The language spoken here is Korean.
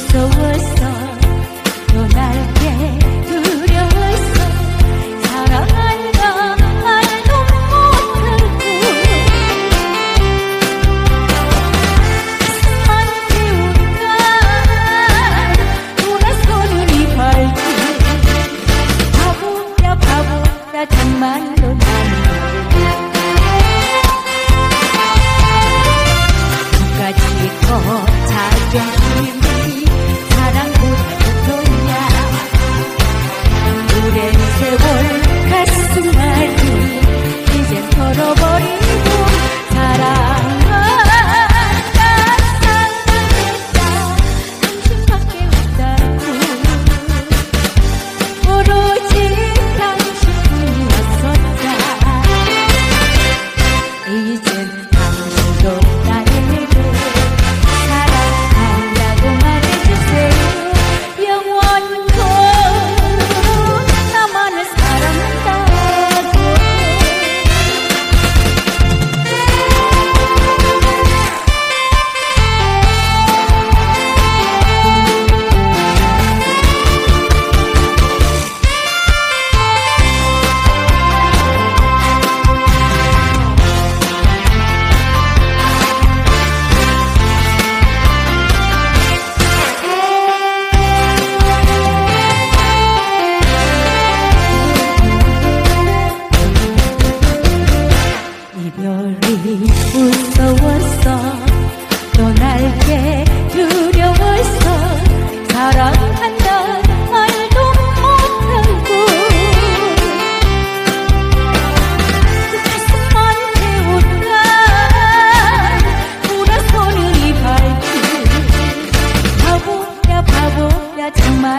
무서웠어 떠날게 두려웠어 사랑한다 말도 못하고 가슴만 태운다 돌아서는 이 발길 바보야 바보야 정말로 나는 지고 자존심이 사랑보다도냐 오랜 세월 가슴 말이 이젠 털어버리고 사랑한다 사랑했다 당신밖에 없다고 오로지 당신뿐이었었다 이젠 당신도 나를 사랑한다고 말해주세요 영원토록 나만을 사랑한다고 이별이 무서웠어 떠날게 두려웠어 사랑한다 말도 못하고 가슴만 태웠다 돌아서는 이 발길 바보야 바보야 정말